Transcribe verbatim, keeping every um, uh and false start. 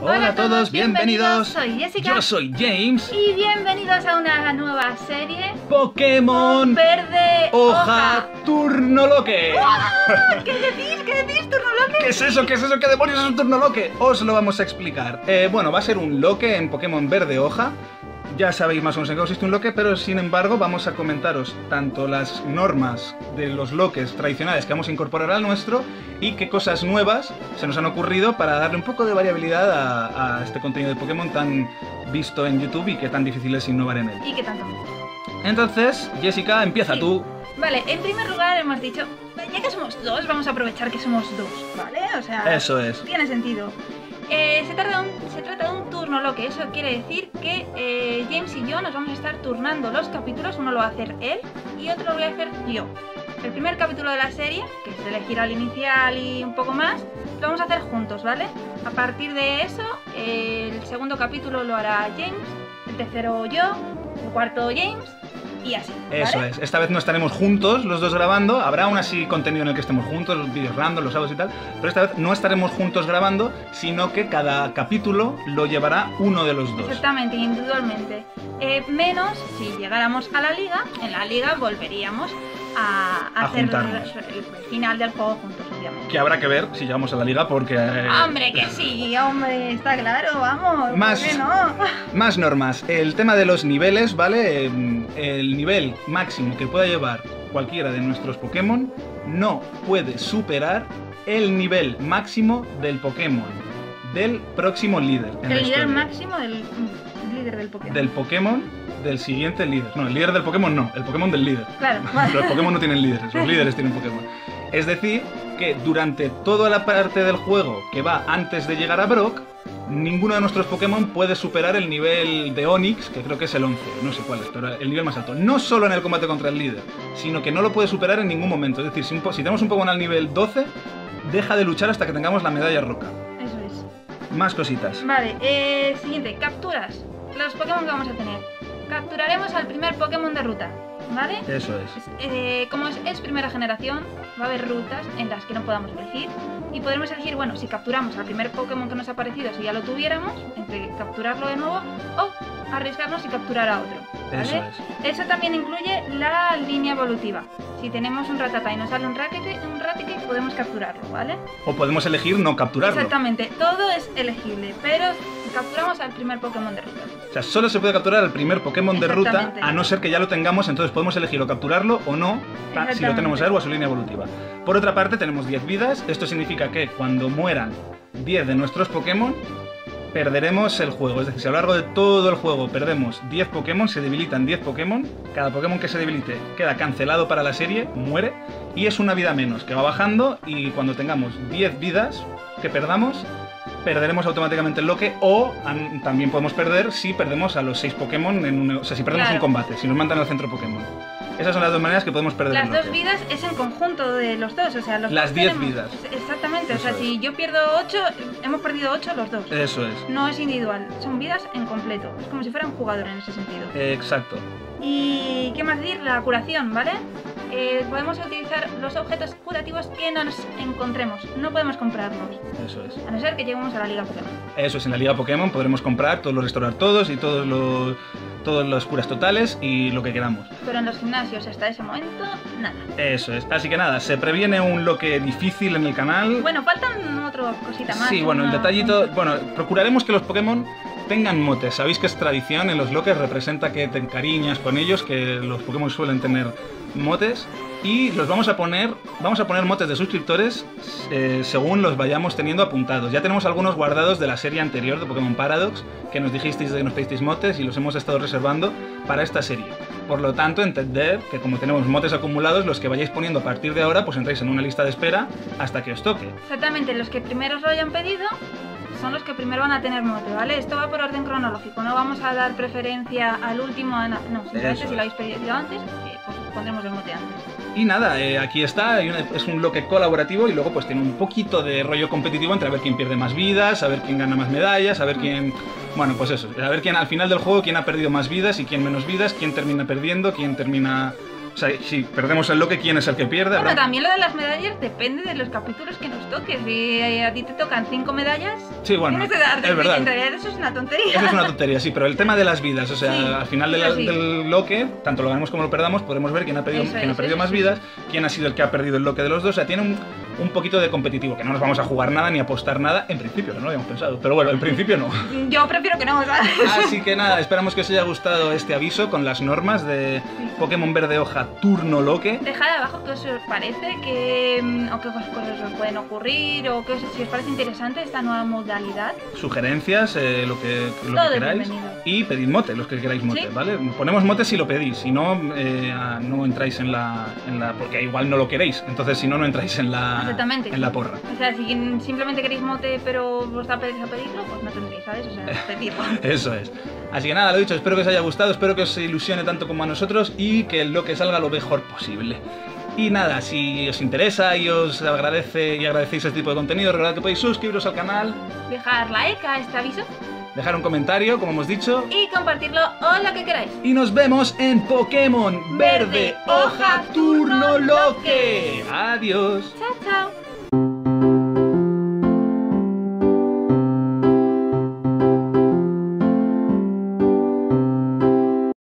Hola a todos, bienvenidos. Soy Jessica. Yo soy James. Y bienvenidos a una nueva serie Pokémon Verde Hoja, Hoja. Turnoloque. ¡Oh! ¿Qué decís? ¿Qué decís, Turnoloque? ¿Qué es eso? ¿Qué es eso? ¿Qué demonios es un Turnoloque? Os lo vamos a explicar. Eh, bueno, va a ser un loque en Pokémon Verde Hoja. Ya sabéis más o menos en qué consiste un loque, pero sin embargo vamos a comentaros tanto las normas de los loques tradicionales que vamos a incorporar al nuestro y qué cosas nuevas se nos han ocurrido para darle un poco de variabilidad a, a este contenido de Pokémon tan visto en YouTube y que tan difícil es innovar en él. ¿Y qué tanto? Entonces, Jessica, empieza Sí. tú. Vale, en primer lugar hemos dicho, ya que somos dos, vamos a aprovechar que somos dos, ¿vale? O sea, Eso es. tiene sentido. Eh, se, trata de un, se trata de un turnoloque, eso quiere decir que eh, James y yo nos vamos a estar turnando los capítulos, uno lo va a hacer él y otro lo voy a hacer yo. El primer capítulo de la serie, que es elegir al inicial y un poco más, lo vamos a hacer juntos, ¿vale? A partir de eso, eh, el segundo capítulo lo hará James, el tercero yo, el cuarto James y así, ¿vale? Eso es. Esta vez no estaremos juntos los dos grabando. Habrá aún así contenido en el que estemos juntos, los vídeos random, los audios y tal. Pero esta vez no estaremos juntos grabando, sino que cada capítulo lo llevará uno de los dos. Exactamente, individualmente. Eh, menos si llegáramos a la liga, en la liga volveríamos a, A hacer juntarnos. el final del juego juntos, obviamente. Que habrá que ver si llegamos a la liga porque... eh, Hombre, que sí, hombre, está claro, vamos. Más- ¿Por qué no? Más normas. El tema de los niveles, ¿vale? Eh, El nivel máximo que pueda llevar cualquiera de nuestros Pokémon no puede superar el nivel máximo del Pokémon del próximo líder. en la El nivel historia. máximo del líder del Pokémon. Del Pokémon del siguiente líder. No, el líder del Pokémon no, el Pokémon del líder. Claro, Los Pokémon no tienen líderes, los líderes tienen Pokémon. Es decir, que durante toda la parte del juego que va antes de llegar a Brock, ninguno de nuestros Pokémon puede superar el nivel de Onix, que creo que es el once, no sé cuál es, pero el nivel más alto. No solo en el combate contra el líder, sino que no lo puede superar en ningún momento. Es decir, si, un po- si tenemos un Pokémon al nivel doce, deja de luchar hasta que tengamos la medalla roca. eso es. Más cositas. Vale, eh, siguiente, capturas. Los Pokémon que vamos a tener. Capturaremos al primer Pokémon de ruta, ¿vale? Eso es. Es- eh, como es, es primera generación, va a haber rutas en las que no podamos elegir y podremos elegir, bueno, si capturamos al primer Pokémon que nos ha aparecido, si ya lo tuviéramos, entre capturarlo de nuevo o arriesgarnos y capturar a otro, ¿vale? Eso es. Eso también incluye la línea evolutiva. Si tenemos un Rattata y nos sale un Raticate, un Raticate podemos capturarlo, ¿vale? O podemos elegir no capturarlo. Exactamente, todo es elegible, pero capturamos al primer Pokémon de ruta. O sea, solo se puede capturar el primer Pokémon de ruta, Exactamente. a no ser que ya lo tengamos, entonces podemos elegir o capturarlo o no, ta- si lo Exactamente. tenemos a él o a su línea evolutiva. Por otra parte, tenemos diez vidas, esto significa que cuando mueran diez de nuestros Pokémon, perderemos el juego. Es decir, si a lo largo de todo el juego perdemos diez Pokémon, se debilitan diez Pokémon, cada Pokémon que se debilite queda cancelado para la serie, muere, y es una vida menos, que va bajando, y cuando tengamos diez vidas que perdamos, perderemos automáticamente el loque, o an- también podemos perder si perdemos a los seis Pokémon, en un, o sea, si perdemos Claro. un combate, si nos mandan al centro Pokémon. Esas son las dos maneras que podemos perder Las el dos loque. vidas es en conjunto de los dos, o sea, los Las dos diez tenemos- vidas. Exactamente, Eso o sea, es. si yo pierdo ocho, hemos perdido ocho los dos. Eso es. No es individual, son vidas en completo. Es como si fuera un jugador en ese sentido. Eh, Exacto. Y qué más decir, la curación, ¿vale? Eh, podemos utilizar los objetos curativos que nos encontremos. No podemos comprarlos, Eso es. a no ser que lleguemos a la Liga Pokémon. Eso es, en la Liga Pokémon podremos comprar todos los restaurar todos y todos los, todos los curas totales y lo que queramos. Pero en los gimnasios hasta ese momento, nada. Eso es. Así que nada, se previene un loque difícil en el canal. Bueno, faltan otra cosita más. Sí, bueno, el una- detallito... Bueno, procuraremos que los Pokémon tengan motes. Sabéis que es tradición en los loques, representa que te encariñas con ellos, que los Pokémon suelen tener motes. Y los vamos a poner, vamos a poner motes de suscriptores eh, según los vayamos teniendo apuntados. Ya tenemos algunos guardados de la serie anterior de Pokémon Paradox, que nos dijisteis que nos pedisteis motes y los hemos estado reservando para esta serie. Por lo tanto, entended que como tenemos motes acumulados, los que vayáis poniendo a partir de ahora, pues entráis en una lista de espera hasta que os toque. Exactamente, los que primero os lo hayan pedido son los que primero van a tener mote, ¿vale? Esto va por orden cronológico, no vamos a dar preferencia al último, a na- no, simplemente Eso si es. lo habéis pedido antes, eh, pues pondremos el mote antes. Y nada, eh, aquí está, hay una- es un loque colaborativo y luego pues tiene un poquito de rollo competitivo entre a ver quién pierde más vidas, a ver quién gana más medallas, a ver quién... Bueno, pues eso, a ver quién al final del juego, quién ha perdido más vidas y quién menos vidas, quién termina perdiendo, quién termina O sea, si perdemos el loque, ¿quién es el que pierde? Bueno, Habrá- también lo de las medallas depende de los capítulos que nos toques. Si a ti te tocan cinco medallas, Sí, bueno, tienes que darte es verdad. En realidad eso es una tontería. Eso es una tontería, sí, pero el tema de las vidas, o sea, Sí, al final de la- eso sí. del loque, tanto lo ganemos como lo perdamos, podremos ver quién ha perdido, Eso quién ha es, perdido eso más sí, vidas, quién ha sido el que ha perdido el loque de los dos. O sea, tiene un, un poquito de competitivo, que no nos vamos a jugar nada ni a apostar nada, en principio, que no lo habíamos pensado, pero bueno, en principio no. Yo prefiero que no, ¿sabes? Así que nada, esperamos que os haya gustado este aviso con las normas de Pokémon Verde Hoja Turno Loque. Dejad abajo qué os parece, que, mm, o qué cosas os pueden ocurrir, o que os- si os parece interesante esta nueva modalidad. Sugerencias, eh, lo que, lo Todo que es queráis. bienvenido. Y pedid mote, los que queráis mote, Sí. ¿vale? Ponemos mote si lo pedís, si no, eh, ah, no entráis en la, en la... porque igual no lo queréis, entonces si no, no entráis en la, Exactamente. en la porra. O sea, si simplemente queréis mote pero os da pereza pedirlo, pues no tendréis, ¿sabes? O sea, pedirlo. Eso es. Así que nada, lo dicho, espero que os haya gustado, espero que os ilusione tanto como a nosotros y que lo que salga lo mejor posible. Y nada, si os interesa y os agradece y agradecéis este tipo de contenido, recordad que podéis suscribiros al canal, Dejar like a este aviso dejar un comentario, como hemos dicho, y compartirlo o lo que queráis. y nos vemos en Pokémon Verde Hoja Turno Loque. Adiós. Chao, chao.